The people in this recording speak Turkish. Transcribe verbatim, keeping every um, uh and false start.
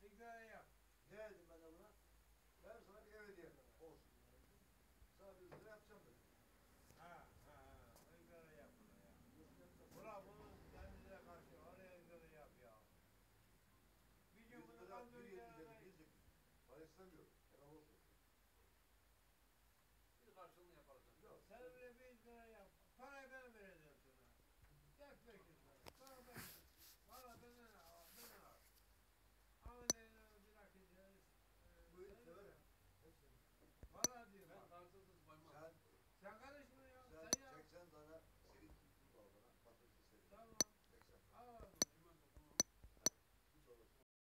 Hikaye yap. Ne dedim ben de buna? Ben sana bir ev hediye yapacağım. Olsun. Sana bir ızgara yapacağım dedim. Ha ha ha. Hikaye yap bunu ya. Biliyorsun yapacağım. Bırak bunu denize karşı oraya hikaye yap ya. Bir gün Yüz bunu lira, bir yedi kaldıracağına dedim, yüz yedi. Para istemiyorum. Helal olsun. Biz karşılığını yaparız. Yok. sen öyle